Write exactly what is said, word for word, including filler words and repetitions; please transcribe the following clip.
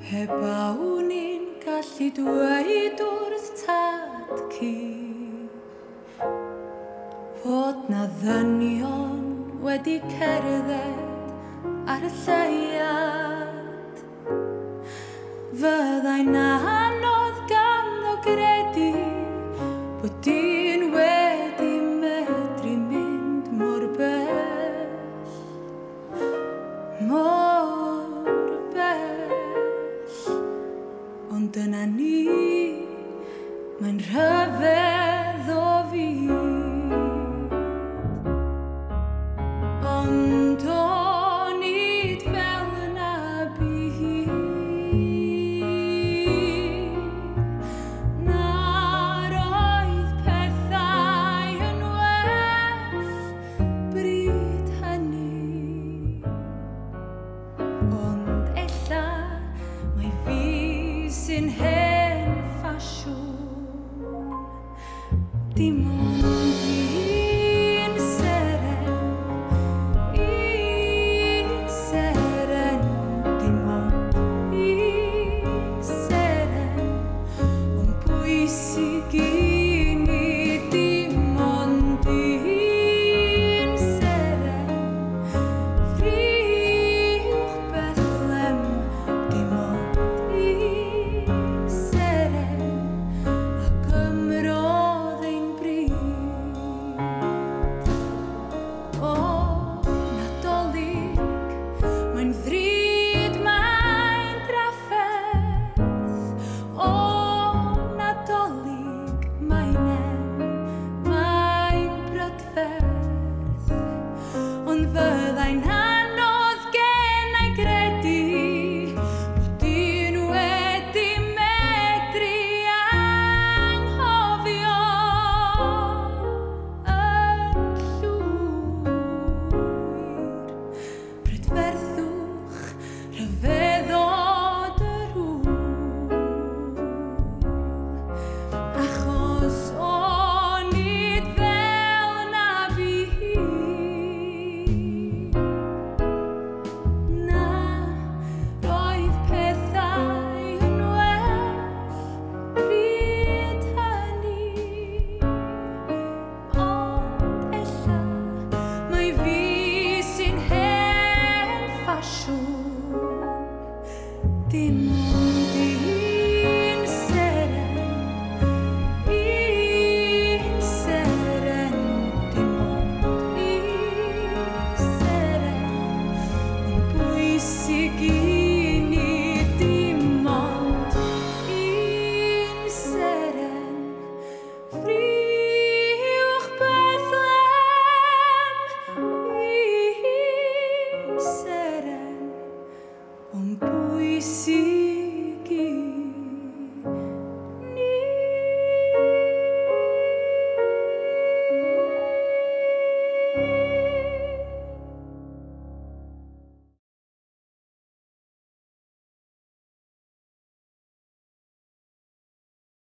Heb awn i'n gallu dweud wrth tad ci fod na ddynion wedi cerdded ar y lleiad. Fyddai'n anodd ganddo gredu bod dyn wedi medru mynd mor bell, mor bell. Ond dyna ni, mae'n rhyfedd o fyd. Ond o'n i fel yna byd, na'r oedd pethau yn well bryd hynny. Ond ella mai fi sy'n hen ffasiwn, dim ond un seren, un seren, dim ond un seren. Ond bwysig i ni dim ond un seren, ffriwch Bethlem, dim ond un seren, a gymrodd ein bryd. O Nadolig, mae'n ddrud, mae'n drafferth. O Nadolig, mae'n em, mae'n brydferth. Ond fyddai'n anodd genai gredu bod dyn wedi medru anghofio yn llwyr. Brydferthwch, rhyfeddod yr hwyr, achos o'n i fel na byd. Na, roedd pethau yn well bryd hynny. Ond ella mai fi sy'n hen ffasiwn, dim ond un seren, un seren, dim ond un seren. Ond bwysig i ni dim ond un seren, ffriwch Bethlem, un seren. Ond bwysig